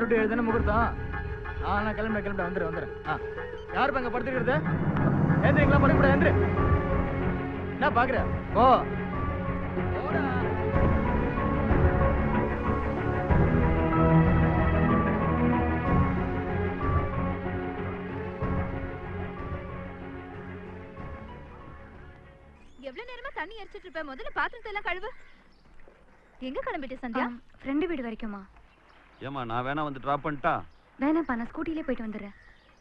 To 7 தானே முகூர்த்தம். நான் கிளம்பி வந்துடுறேன். யார் அங்க படுத்துக்கிறது? ஏந்திரிங்களா? படுக்கூட ஏந்திரு. என்ன பாக்குற? ஓ எவ்வளவு நேரமா தண்ணி எரிச்சிட்டு இருப்ப? முதல்ல பாத்திரத்தை எல்லாம் கழுவு. எங்க கிளம்பிட்ட சந்தியா? ஃப்ரெண்டு வீடு வரைக்குமா? ஏமா நான் வேணா வந்து டிராப் பண்ணிட்டா? வேணாப்பா, நான் ஸ்கூட்டிலே போயிட்டு வந்துடுறேன்.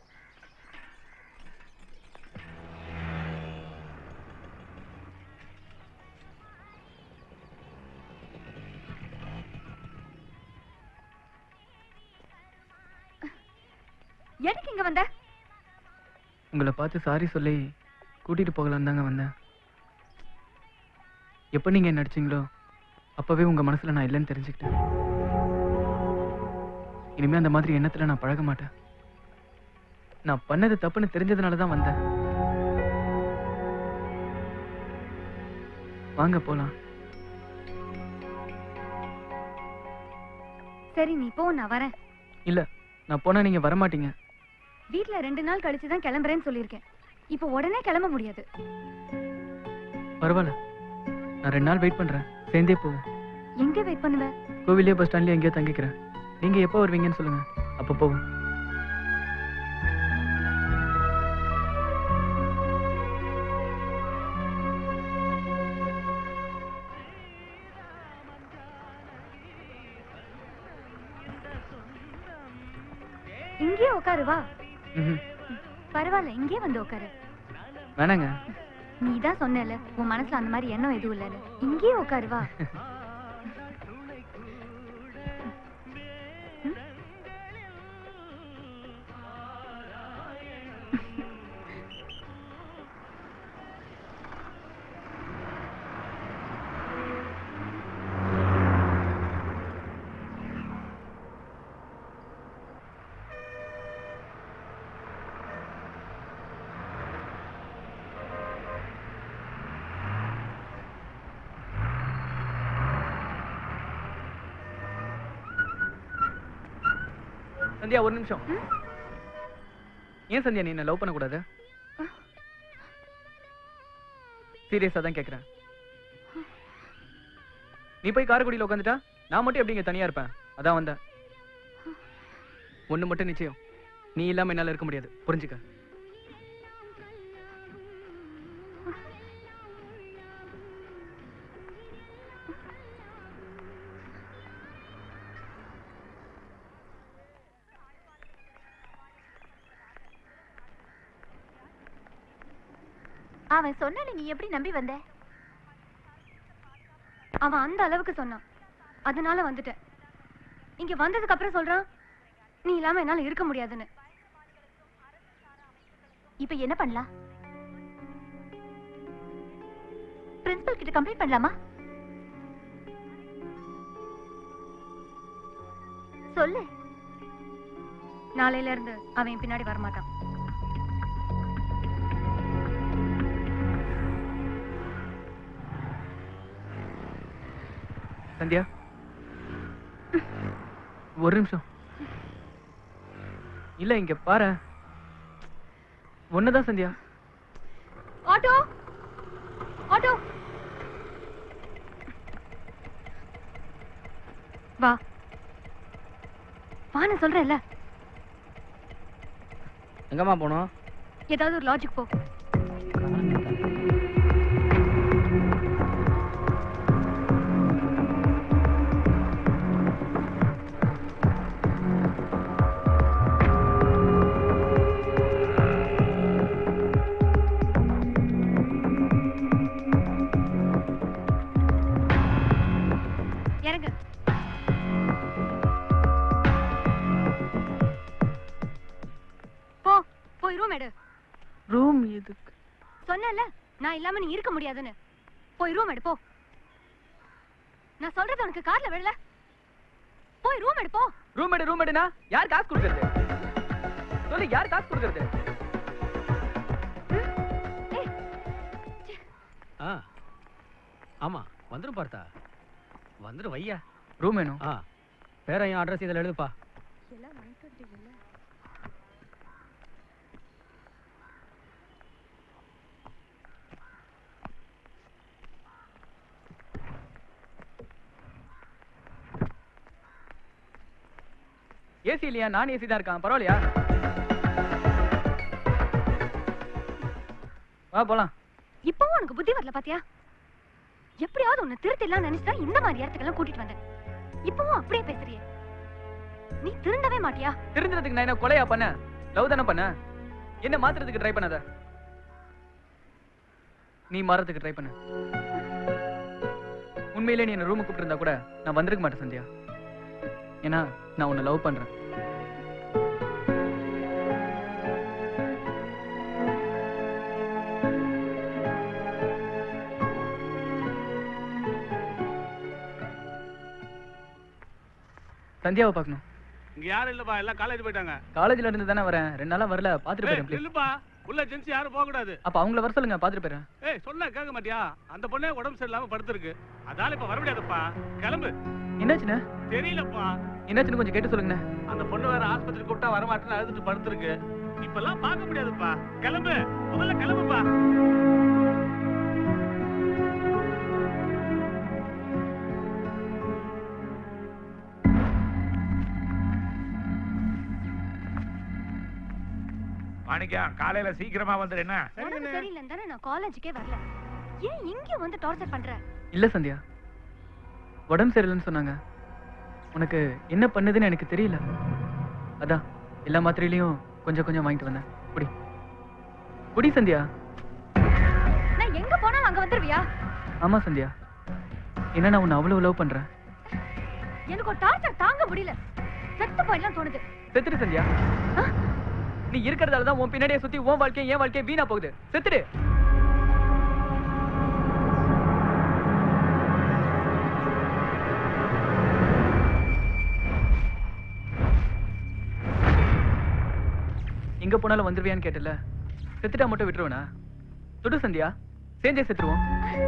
எதுக்கு இங்க வந்த? உங்களை பார்த்து சாரி சொல்லி கூட்டிட்டு போகலாம் தாங்க வந்தேன். எப்ப நீங்க என்ன நடிச்சீங்களோ அப்பவே உங்க மனசுல நான் இல்லைன்னு தெரிஞ்சுக்கிட்டேன். இனிமே அந்த மாதிரி எண்ணத்துல நான் பழக மாட்டேன். நான் பண்ணது தப்புன்னு தெரிஞ்சதுனாலதான் வந்தேன். வாங்க போலாம். சரி நீ போ, நான் வரேன். இல்ல, நான் போனா நீங்க வரமாட்டீங்க. வீட்ல 2 நாள் கழிச்சு தான் கிளம்புறேன்னு சொல்லியிருக்கேன். இப்போ உடனே கிளம்ப முடியாது. பரவாயில்ல, நான் 2 நாள் வெயிட் பண்றேன். சேர்ந்தே போவோம். எங்க வெயிட் பண்ணுவ? கோவிலே பஸ் ஸ்டாண்ட்லயே எங்கேயோ தங்கிக்கிறேன். நீங்க எப்போ வருவீங்கன்னு சொல்லுங்க, அப்ப போவோம். இங்கே உட்காரு வா. பரவாயில்ல, இங்கே வந்து உட்காரு. வேணாங்க. நீ தான் சொன்னல உன் மனசுல அந்த மாதிரி எண்ணம் எதுவும் இல்லைன்னு. இங்கே உட்காரு வா. சந்தியா, ஒரு நிமிஷம். ஏன் சந்தியா நீ என்ன லவ் பண்ண கூடாது? சீரியஸா தான் கேக்குறேன். நீ போய் காரைக்குடியில உட்காந்துட்டா நான் மட்டும் எப்படி இங்க தனியா இருப்பேன்? அதான் வந்தேன். ஒண்ணு மட்டும் நிச்சயம், நீ இல்லாம என்னால இருக்க முடியாது. புரிஞ்சுக்க. அவன் சொன்னானே, நீ எப்படி நம்பி வந்த? அவன் அந்த அளவுக்கு சொன்னான், அதனால வந்துட்டேன். இங்க வந்ததுக்கு அப்புறம் சொல்றான் நீ இல்லாம என்னால இருக்க முடியாதுன்னு. இப்ப என்ன பண்ணலாம்? பிரின்சிபல் கிட்ட கம்ப்ளைண்ட் பண்ணலாமா? சொல்லு. நாளையில இருந்து அவன் பின்னாடி வரமாட்டான். சந்தியா, ஒரு நிமிஷம். இல்ல, இங்க பாரு. ஒண்ணுதான் சந்தியா. ஆட்டோ ஆட்டோ வா வா, நான் சொல்றேன்ல. எங்கம்மா போனோம்? ஏதாவது ஒரு லாஜிக் போ. இறங்கு. போ, போய் ரூம் எடு. ரூம் எதுக்கு? சொன்னல நான் இல்லாம நீ இருக்க முடியாதுன்னு. போய் ரூம் எடு போ. நான் சொல்றது உனக்கு கார்ல விழல. போய் ரூம் எடு போ. ரூம் எடுனா யார் காசு கொடுக்கிறது? சொல்லு, யார் காசு கொடுக்கிறது? ஆமா, வந்துரும் பார்த்தா. வந்துரும் வையா. ரூம் வேணும். பேரையும் அட்ரஸ் இதில் எழுதுப்பா. ஏசி இல்லையா? நான் ஏசி தான் இருக்கான். பரவாயில்லையா? வா போலாம். இப்பவும் உனக்கு புத்தி வரல பாத்தியா? எப்படியாவது உன்னை திருத்திடலாம் நினைச்சா இந்த மாதிரி இடத்துக்கெல்லாம் கூட்டிட்டு வந்தேன். இப்பவும் அப்படியே பேசுறியே. நீ திருந்தவே மாட்டியா? திருந்ததுக்கு நான் என்ன கொலையா பண்ண? லவ் தானே பண்ண. என்ன மாத்துறதுக்கு ட்ரை பண்ணாத. நீ மாறதுக்கு ட்ரை பண்ண. உண்மையிலே நீ என்ன ரூமுக்கு கூப்பிட்டு இருந்தா கூட நான் வந்திருக்க மாட்டேன் சந்தியா. ஏன்னா நான் உன்னை லவ் பண்றேன். சந்தியாவை பார்க்கணும். இங்க யாரும் இல்லப்பா, எல்லாம் காலேஜ் போயிட்டாங்க. காலேஜ்ல இருந்து தானே வரேன். 2 நாளா வரல. பாத்துட்டு போறேன் ப்ளீஸ். இல்லப்பா, உள்ள ஜென்ஸ் யாரும் போக கூடாது. அப்ப அவங்கள வர சொல்லுங்க, பாத்துட்டு போறேன். ஏய் சொன்னா கேட்க மாட்டியா? அந்த பொண்ணே உடம்பு சரியில்லாம படுத்துருக்கு. அதால இப்ப வர முடியாதுப்பா. கிளம்பு. என்னாச்சுண்ணே? தெரியலப்பா. என்னாச்சுன்னு கொஞ்சம் கேட்டு சொல்லுங்கண்ணே. அந்த பொண்ணு வேற ஆஸ்பத்திரி கூப்பிட்டா வர மாட்டேன்னு அழுதுட்டு படுத்துருக்கு. இப்பெல்லாம் பார்க்க முடியாதுப்பா. கிளம்பு, முதல்ல கிளம்புப்பா. மாணிக்கம், காலையில சீக்கிரமா வந்துரு. என்ன உனக்கு தெரியலன்னு தானே நான் காலேஜுக்கே வரல. ஏன் இங்க வந்து டார்ச்சர் பண்ற? இல்ல சந்தியா, உடம்பு சரியில்லைன்னு சொன்னாங்க. உனக்கு என்ன பண்ணுதுன்னு எனக்கு தெரியல. அதான் எல்லா மாத்திரையிலையும் கொஞ்சம் கொஞ்சம் வாங்கிட்டு வந்தேன். குடி குடி சந்தியா. நான் எங்க போனாலும் அங்க வந்துருவியா? ஆமா சந்தியா, என்ன நான் உன்னை அவ்வளவு லவ் பண்றேன். எனக்கு ஒரு டார்ச்சர் தாங்க முடியல. செத்து போயிடலாம் தோணுது. செத்துடு சந்தியா. நீ இருக்கிறதால தான் உன் பின்னாடியே சுத்தி உன் வாழ்க்கை என் வாழ்க்கை வீணா போகுது. செத்துடு. எங்க போனாலும் வந்துருவியான்னு கேட்டல. செத்துட்டா மட்டும் விட்டுருவனா? சுடு சந்தியா, சேஞ்சே செத்துருவோம்.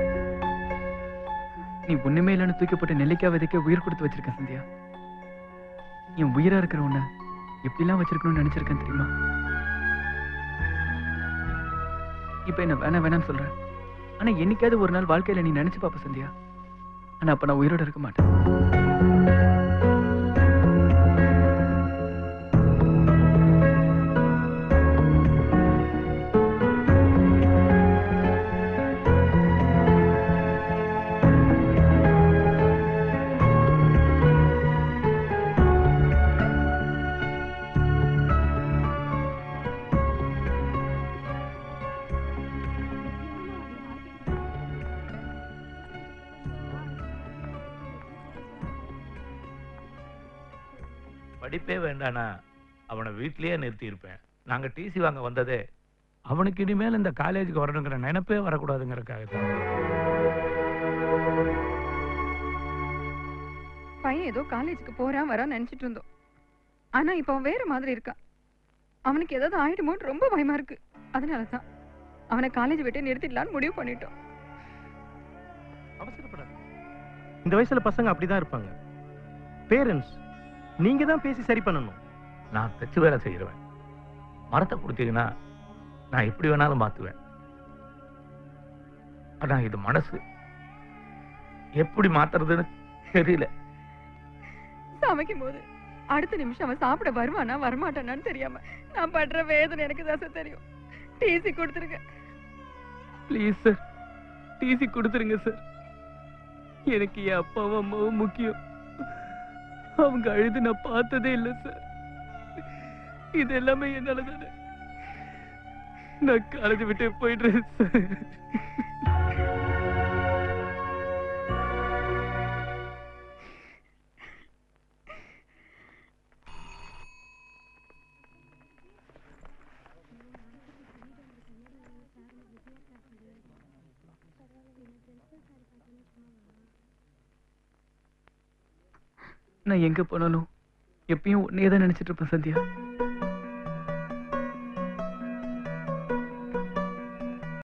நீ ஒண்ணுமே இல்லைன்னு தூக்கப்பட்டு நெல்லிக்காய் விதைக்க உயிர் கொடுத்து வச்சிருக்க சந்தியா. என் உயிரா இருக்கிற உன்னை எப்படிலாம் வச்சிருக்கணும்னு நினைச்சிருக்கேன் தெரியுமா? இப்ப என்ன வேணாம் வேணாம்னு சொல்றேன். ஆனா என்னைக்காவது ஒரு நாள் வாழ்க்கையில நீ நினைச்சு பாப்ப சந்தியா. ஆனா அப்ப நான் உயிரோட இருக்க மாட்டேன். படிப்பே வேண்டானா அவனை வீட்லயே நிறுத்தி இருப்பேன். நாங்க டிசி வாங்க வந்ததே அவனுக்கு இனிமேல் இந்த காலேஜுக்கு வரணுங்கிற நினைப்பே வரக்கூடாதுங்கிறதுக்காக தான். பையன் ஏதோ காலேஜுக்கு போறான் வரான்னு நினைச்சிட்டு இருந்தோம். ஆனா இப்ப அவன் வேற மாதிரி இருக்கான். அவனுக்கு ஏதாவது ஆயிடுமோன்னு ரொம்ப பயமா இருக்கு. அதனாலதான் அவனை காலேஜ் விட்டு நிறுத்திடலான்னு முடிவு பண்ணிட்டோம். அவசரப்படாது. இந்த வயசுல பசங்க அப்படிதான் இருப்பாங்க. பேரண்ட்ஸ் நீங்க தான் பேசி சரி பண்ணணும். நான் தச்சு வேலை செய்யறேன். மரத்தை கொடுத்தீங்கன்னா நான் எப்படி வேணாலும் மாத்துவேன். ஆனா இது மனசு எப்படி மாத்துறதுன்னு தெரியல. சமைக்கும் போது அடுத்த நிமிஷம் அவன் சாப்பிட வருவானா வரமாட்டானான்னு தெரியாம நான் படுற வேதனை எனக்கு தான் தெரியும். டிசி கொடுத்துருங்க ப்ளீஸ் சார், டிசி கொடுத்துருங்க சார். எனக்கு என் அப்பாவும் அம்மாவும் முக்கியம். அவங்க அழுது நான் பார்த்ததே இல்லை சார். இது எல்லாமே என்னால தானே. நான் காலேஜ் விட்டு போயிடுறேன் சார். நான் எங்க போனாலும் எப்பயும் உன்னையே தான் நினைச்சிட்டு இருப்பேன் சந்தியா.